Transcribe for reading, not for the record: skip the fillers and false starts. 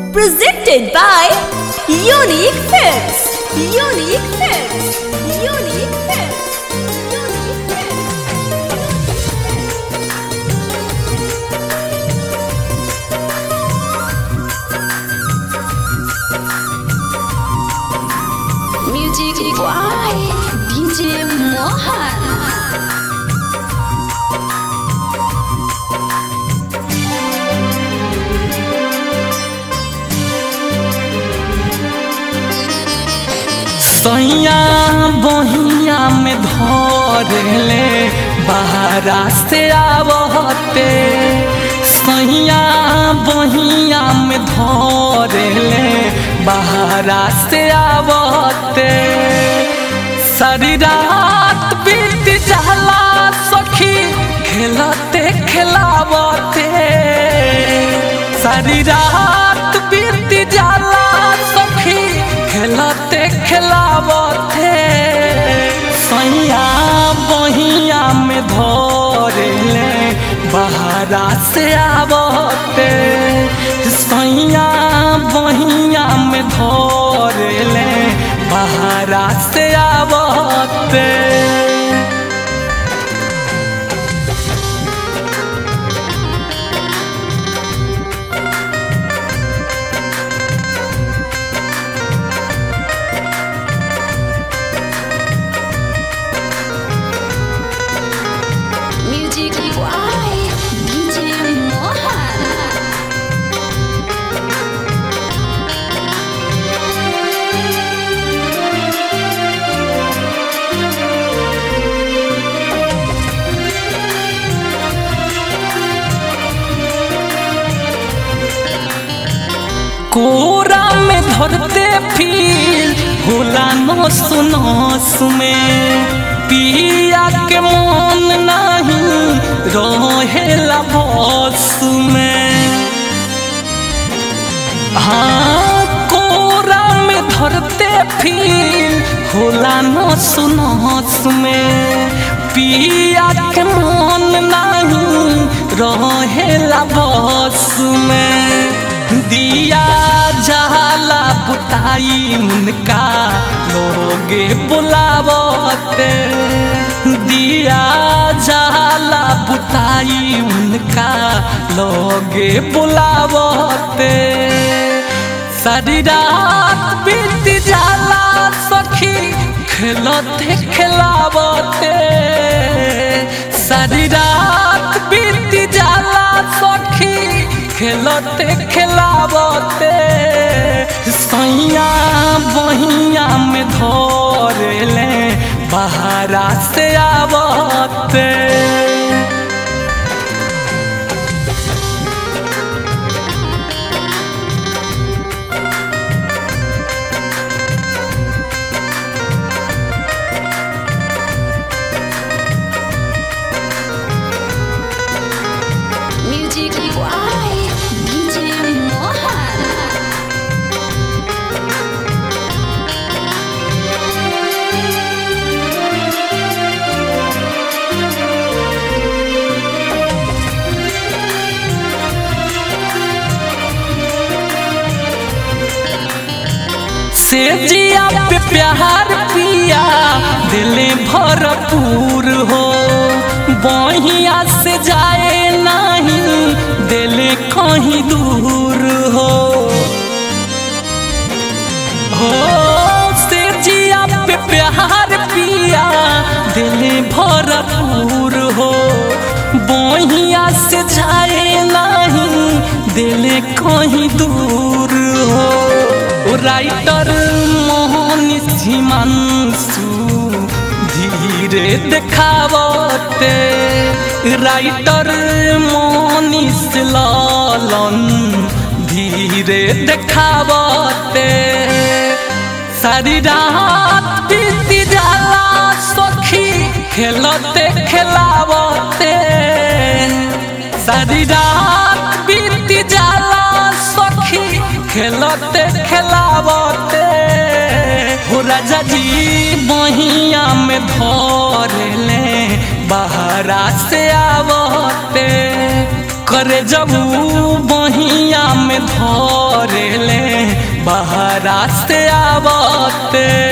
Presented by Unique Films. Unique Films. Unique Films. Music by DJ Mohan. सैया बहिया में धरेले बहरा से आवते सैया बहिया में धरेले बहरा से आवते सारी रात बीत जाला सखी खेलते खिलावते सारी रात बीत जाला सखी खेलते खिलावते सैया बहिया में धरेले बहरा से आवते सैया बहिया में धरेले बहरा से आवते कोरा में धरते फिर होला नोस नोस में पिया के मन नहीं रहेला बस में हाँ कोरा में धरते फिर होला नोस नोस में पिया के मन नहीं रहेला बस में दिया जाला बुताई उनका लोगे बुलावते दिया जाला बुताई उनका लोगे बुलावते सारी रात बीत जाला सखी खेलते खिलावते सारी रात बीत जाला सखी खेलते खिलावते सैया बहिया में धरेले बहरा से आवते से जिया पे प्यार पिया दिले भरपूर हो बहिया से जाए नहीं दिले कहीं दूर हो से जिया पे प्यार पिया दिले भरपूर हो बहिया से जाए नहीं दिले कहीं दूर हो राइटर मोहन हिमांशु धीरे देखावते राइटर मोनिस लालन धीरे देखावते सारी रात बीत जाला सखी खेलते खिलावते सारी रात बीत जाला सखी खेलते खिलावते हो राजा जी बहिया में धरेले बहरा से आवते करे जब बहिया में धरेले बहरा से आवते